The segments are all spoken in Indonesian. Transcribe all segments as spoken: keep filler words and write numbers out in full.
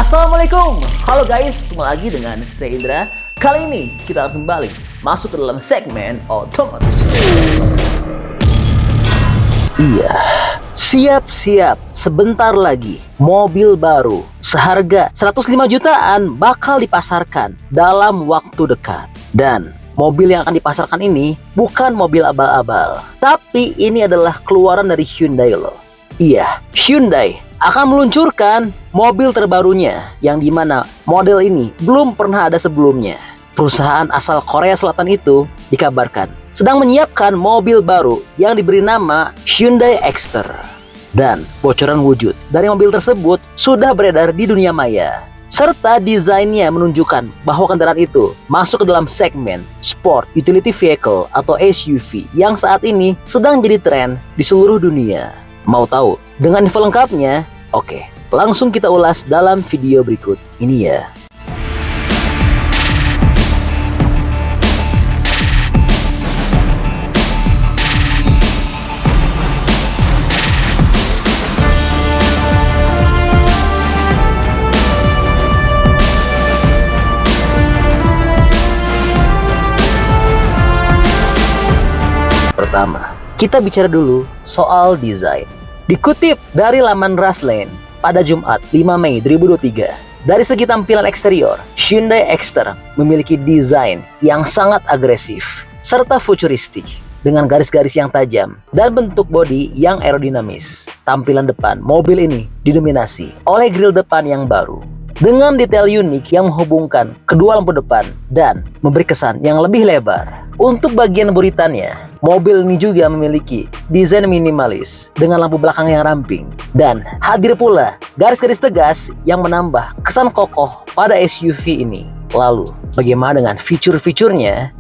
Assalamualaikum, halo guys, ketemu lagi dengan saya Indra. Kali ini kita akan kembali masuk ke dalam segmen otomotif. Iya, siap-siap, sebentar lagi mobil baru seharga seratus lima jutaan bakal dipasarkan dalam waktu dekat. Dan mobil yang akan dipasarkan ini bukan mobil abal-abal, tapi ini adalah keluaran dari Hyundai loh. Iya, Hyundai akan meluncurkan mobil terbarunya yang dimana model ini belum pernah ada sebelumnya. Perusahaan asal Korea Selatan itu dikabarkan sedang menyiapkan mobil baru yang diberi nama Hyundai Exter. Dan bocoran wujud dari mobil tersebut sudah beredar di dunia maya. Serta desainnya menunjukkan bahwa kendaraan itu masuk ke dalam segmen Sport Utility Vehicle atau S U V yang saat ini sedang jadi tren di seluruh dunia. Mau tahu dengan info lengkapnya? Oke, langsung kita ulas dalam video berikut ini ya. Pertama, kita bicara dulu soal desain. Dikutip dari laman Russlane pada Jumat lima Mei dua ribu dua puluh tiga, dari segi tampilan eksterior, Hyundai Exter memiliki desain yang sangat agresif serta futuristik dengan garis-garis yang tajam dan bentuk bodi yang aerodinamis. Tampilan depan mobil ini didominasi oleh grill depan yang baru dengan detail unik yang menghubungkan kedua lampu depan dan memberi kesan yang lebih lebar. Untuk bagian buritannya, mobil ini juga memiliki desain minimalis dengan lampu belakang yang ramping. Dan hadir pula garis-garis tegas yang menambah kesan kokoh pada S U V ini. Lalu, bagaimana dengan fitur-fiturnya?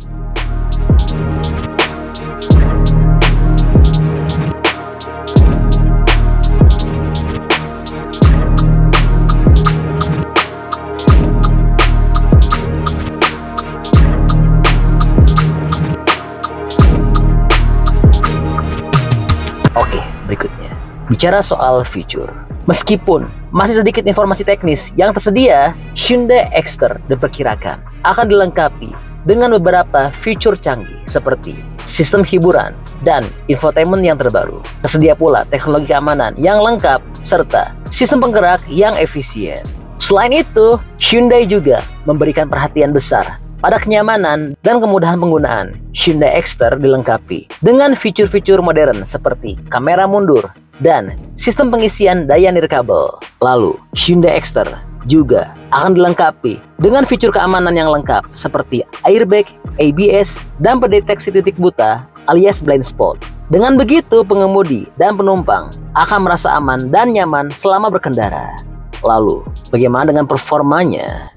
Oke, berikutnya. Bicara soal fitur. Meskipun masih sedikit informasi teknis yang tersedia, Hyundai Exter diperkirakan akan dilengkapi dengan beberapa fitur canggih seperti sistem hiburan dan infotainment yang terbaru. Tersedia pula teknologi keamanan yang lengkap serta sistem penggerak yang efisien. Selain itu, Hyundai juga memberikan perhatian besar pada kenyamanan dan kemudahan penggunaan. Hyundai Exter dilengkapi dengan fitur-fitur modern seperti kamera mundur dan sistem pengisian daya nirkabel. Lalu, Hyundai Exter juga akan dilengkapi dengan fitur keamanan yang lengkap seperti airbag, A B S, dan pendeteksi titik buta alias blind spot. Dengan begitu, pengemudi dan penumpang akan merasa aman dan nyaman selama berkendara. Lalu, bagaimana dengan performanya?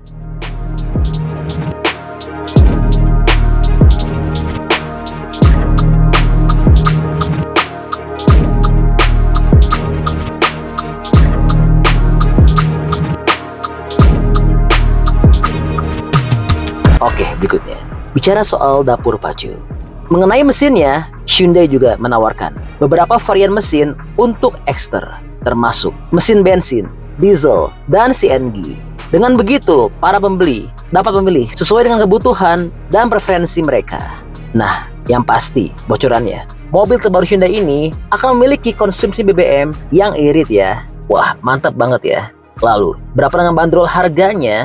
Oke, berikutnya. Bicara soal dapur pacu. Mengenai mesinnya, Hyundai juga menawarkan beberapa varian mesin untuk Exter, termasuk mesin bensin, diesel, dan C N G. Dengan begitu, para pembeli dapat memilih sesuai dengan kebutuhan dan preferensi mereka. Nah, yang pasti, bocorannya, mobil terbaru Hyundai ini akan memiliki konsumsi B B M yang irit ya. Wah, mantap banget ya. Lalu, berapa dengan bandrol harganya?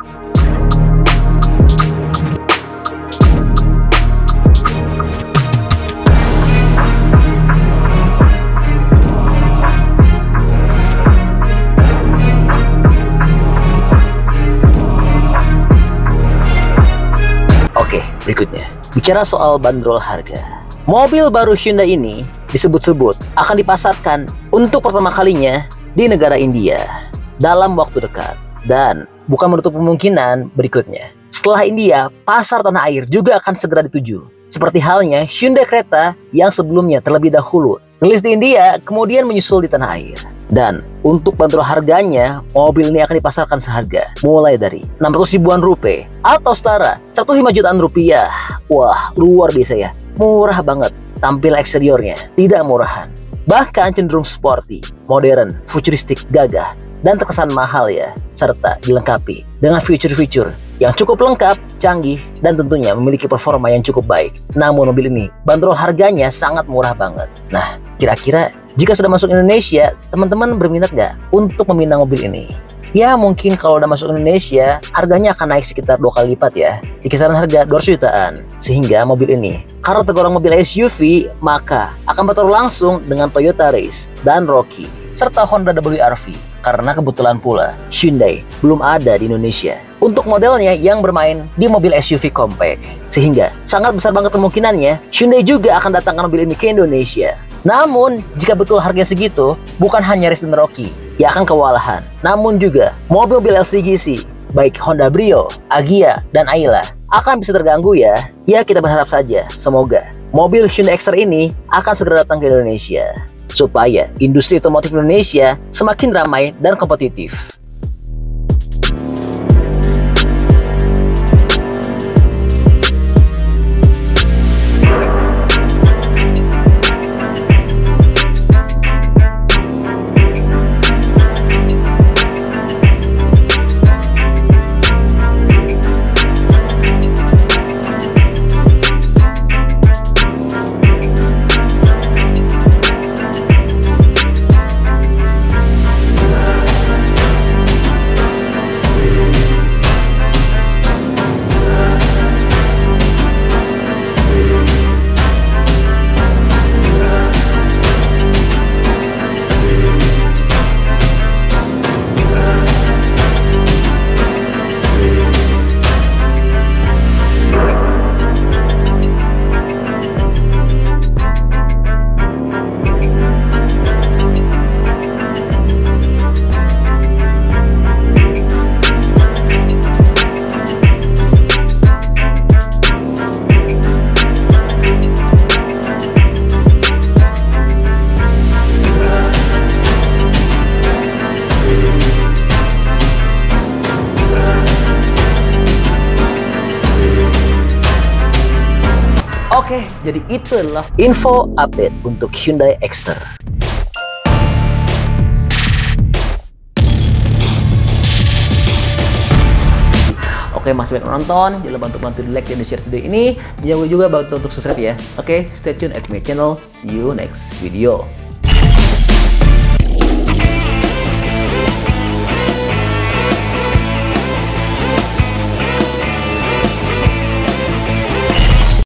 Oke, berikutnya. Bicara soal bandrol harga. Mobil baru Hyundai ini disebut-sebut akan dipasarkan untuk pertama kalinya di negara India dalam waktu dekat. Dan bukan menutup kemungkinan berikutnya. Setelah India, pasar tanah air juga akan segera dituju. Seperti halnya Hyundai Creta yang sebelumnya terlebih dahulu rilis di India, kemudian menyusul di tanah air. Dan untuk bandrol harganya, mobil ini akan dipasarkan seharga mulai dari enam ratus ribuan rupiah atau setara seratus lima jutaan rupiah. Wah, luar biasa ya. Murah banget. Tampil eksteriornya tidak murahan, bahkan cenderung sporty, modern, futuristik, gagah, dan terkesan mahal ya, serta dilengkapi dengan fitur-fitur yang cukup lengkap, canggih, dan tentunya memiliki performa yang cukup baik. Namun mobil ini bandrol harganya sangat murah banget. Nah, kira-kira jika sudah masuk Indonesia, teman-teman berminat nggak untuk meminang mobil ini? Ya mungkin kalau udah masuk Indonesia, harganya akan naik sekitar dua kali lipat ya, di kisaran harga dua ratus jutaan. Sehingga mobil ini, karena tergolong mobil S U V, maka akan bertaruh langsung dengan Toyota Race dan Rocky, serta Honda W R V. Karena kebetulan pula, Hyundai belum ada di Indonesia untuk modelnya yang bermain di mobil S U V compact. Sehingga sangat besar banget kemungkinannya, Hyundai juga akan datangkan mobil ini ke Indonesia. Namun, jika betul harganya segitu, bukan hanya Race dan Rocky yang akan kewalahan, namun juga mobil-mobil L C G C, baik Honda Brio, Agya, dan Ayla akan bisa terganggu ya. Ya kita berharap saja, semoga mobil Hyundai Exter ini akan segera datang ke Indonesia, supaya industri otomotif Indonesia semakin ramai dan kompetitif. Oke, jadi itu adalah info update untuk Hyundai Exter. Oke, masih banyak nonton, jangan lupa untuk bantu di like dan di share video ini. Jangan lupa juga bantu untuk subscribe ya. Oke, stay tune at my channel. See you next video.